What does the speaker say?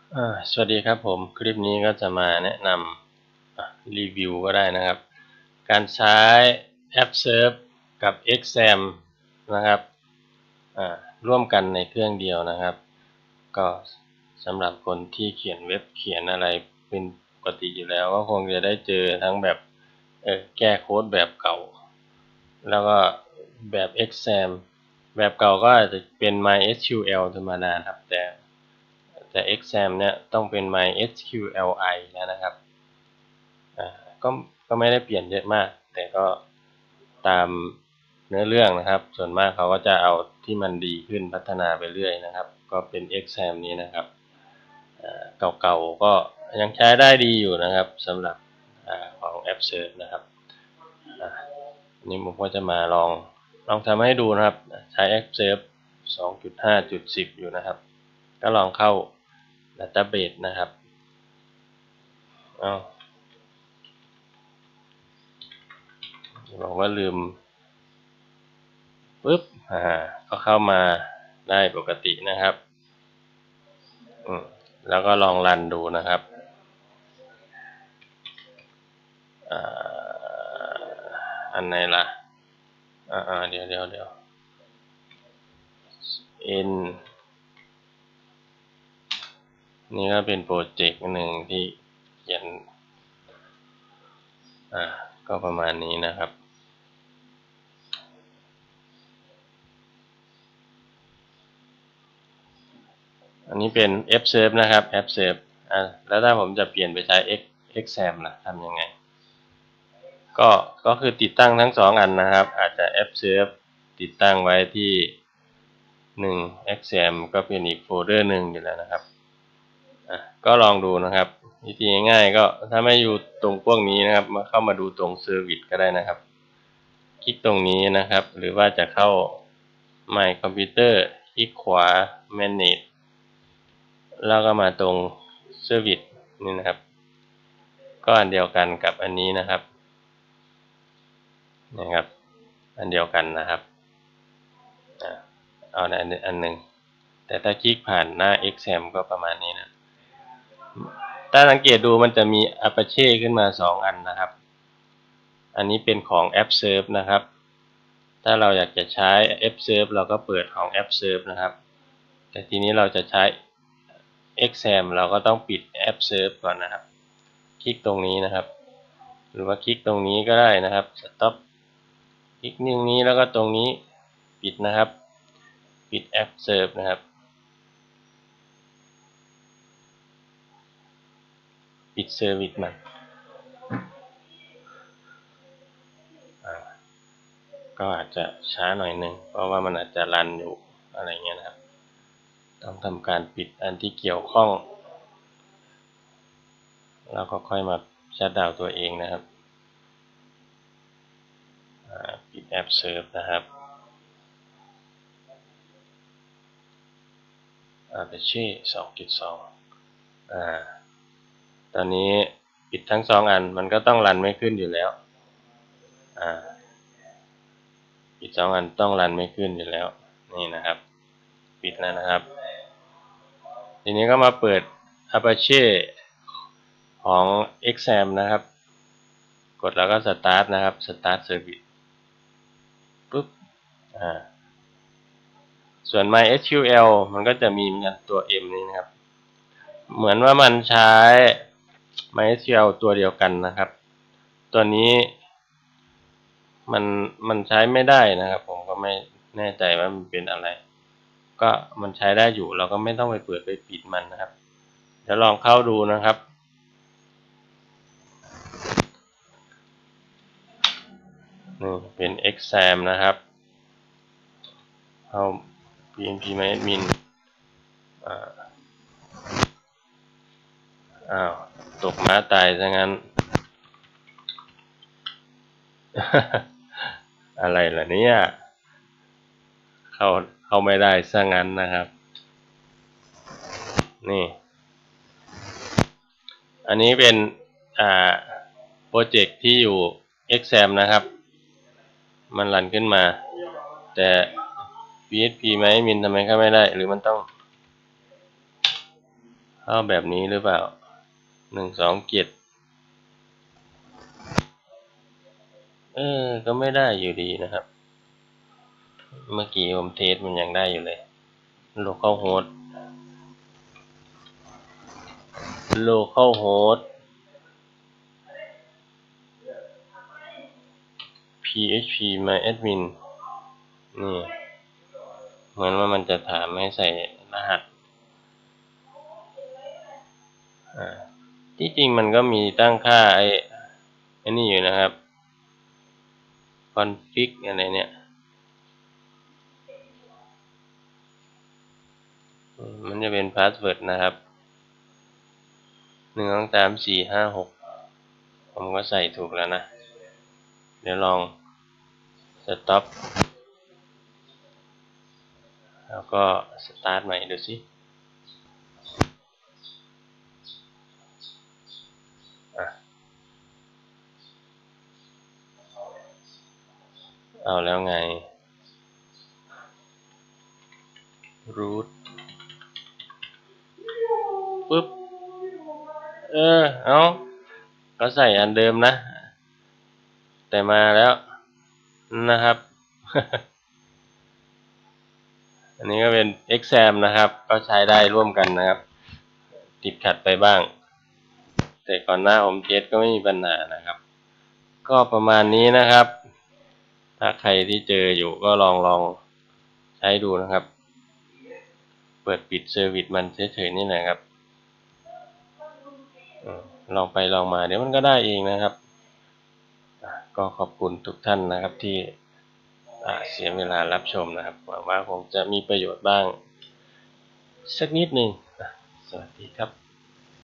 สวัสดีครับผมคลิปนี้ก็จะมาแนะนำรีวิวก็ได้นะครับการใช้แอป Surf กับ Exam นะครับร่วมกันในเครื่องเดียวนะครับก็สำหรับคนที่เขียนเว็บเขียนอะไรเป็นปกติอยู่แล้วก็คงจะได้เจอทั้งแบบแก้โค้ดแบบเก่าแล้วก็แบบ Exam แบบเก่าก็อาจจะเป็น MySQL ธรรมดาครับแต่ Exam เนี่ยต้องเป็น MySQLi นะครับก็ก็ไม่ได้เปลี่ยนเยอะมากแต่ก็ตามเนื้อเรื่องนะครับส่วนมากเขาก็จะเอาที่มันดีขึ้นพัฒนาไปเรื่อยนะครับก็เป็น Exam นี้นะครับเก่าๆก็ยังใช้ได้ดีอยู่นะครับสำหรับของแอป Search นะครับนี่ผมก็จะมาลองทำให้ดูนะครับใช้แอป Search 2.5.10 อยู่นะครับก็ลองเข้า Database นะครับบอกว่าลืมปุ๊บก็เข้ามาได้ปกตินะครับแล้วก็ลองรันดูนะครับอันไหนล่ะเดี๋ยวN นี่ก็เป็นโปรเจกต์หนึ่งที่เขียนก็ประมาณนี้นะครับอันนี้เป็น F-Serve นะครับ F-Serve แล้วถ้าผมจะเปลี่ยนไปใช้ Exam ล่ะทำยังไงก็คือติดตั้งทั้งสองอันนะครับอาจจะ F-Serve ติดตั้งไว้ที่Exam ก็เป็นอีกโฟลเดอร์หนึ่งอยู่แล้วนะครับก็ลองดูนะครับวิธีง่ายๆก็ถ้าไม่อยู่ตรงพวกนี้นะครับเข้ามาดูตรง Service ก็ได้นะครับคลิกตรงนี้นะครับหรือว่าจะเข้า My Computer คลิกขวา Manage แล้วก็มาตรง Service นี่นะครับก็อันเดียวกันกับอันนี้นะครับอันเดียวกันนะครับเอาอันหนึ่งแต่ถ้าคลิกผ่านหน้า Exam ก็ประมาณนี้นะถ้าสังเกตดูมันจะมี Apache ขึ้นมา2อันนะครับอันนี้เป็นของ App Serve นะครับถ้าเราอยากจะใช้ App Serve เราก็เปิดของ App Serve นะครับแต่ทีนี้เราจะใช้ Exam เราก็ต้องปิด App Serve ก่อนนะครับคลิกตรงนี้นะครับหรือว่าคลิกตรงนี้ก็ได้นะครับ Stop คลิกนิ้วนี้แล้วก็ตรงนี้ปิดนะครับปิด App Serve นะครับปิด Service มันก็อาจจะช้าหน่อยหนึ่งเพราะว่ามันอาจจะรันอยู่อะไรเงี้ยนะครับต้องทำการปิดอันที่เกี่ยวข้องแล้วก็ค่อยมาชัตดาวน์ตัวเองนะครับปิดแอปเซิร์ฟนะครับApache 2.2ตอนนี้ปิดทั้ง2อันมันก็ต้องรันไม่ขึ้นอยู่แล้วปิด2อันต้องรันไม่ขึ้นอยู่แล้วนี่นะครับปิดแล้วนะครับทีนี้ก็มาเปิด Apache ของ Exam นะครับกดแล้วก็ Start นะครับ Start Service ปุ๊บส่วน MySQL มันก็จะมีเหมือนกันตัว M นี้นะครับเหมือนว่ามันใช้ MySQL ตัวเดียวกันนะครับตัวนี้มันใช้ไม่ได้นะครับผมก็ไม่แน่ใจว่ามันเป็นอะไรก็มันใช้ได้อยู่เราก็ไม่ต้องไปเปิดไปปิดมันนะครับเดี๋ยวลองเข้าดูนะครับนี่เป็น Exam นะครับเข้า PnP-MyAdmin ตกม้าตายซะงั้น อะไรล่ะเนี่ยเข้าไม่ได้ซะงั้นนะครับนี่อันนี้เป็นโปรเจกต์ที่อยู่ Exam นะครับมันรันขึ้นมาแต่ PHP ไหมมินทำไมเข้าไม่ได้หรือมันต้องเข้าแบบนี้หรือเปล่า127ก็ไม่ได้อยู่ดีนะครับเมื่อกี้ผมเทสมันยังได้อยู่เลย localhost phpMyAdmin นี่เหมือนว่ามันจะถามให้ใส่รหัสที่จริงมันก็มีตั้งค่าไอ้นี่อยู่นะครับ config อะไรเนี่ยมันจะเป็นพาสเวิร์ดนะครับ1 2 3 4 5 6ผมก็ใส่ถูกแล้วนะเดี๋ยวลอง stop แล้วก็ start ใหม่ดูสิเอาแล้วไง root ปึ๊บเอาก็ใส่อันเดิมนะแต่มาแล้วนะครับ อันนี้ก็เป็น exam นะครับก็ใช้ได้ร่วมกันนะครับติดขัดไปบ้างแต่ก่อนหน้าผมเทสก็ไม่มีปัญหานะครับก็ประมาณนี้นะครับถ้าใครที่เจออยู่ก็ลองใช้ดูนะครับเปิดปิดเซอร์วิสมันเฉยๆนี่แหละครับลองไปลองมาเดี๋ยวมันก็ได้เองนะครับก็ขอบคุณทุกท่านนะครับที่เสียเวลารับชมนะครับหวังว่าคงจะมีประโยชน์บ้างสักนิดหนึ่งสวัสดีครับ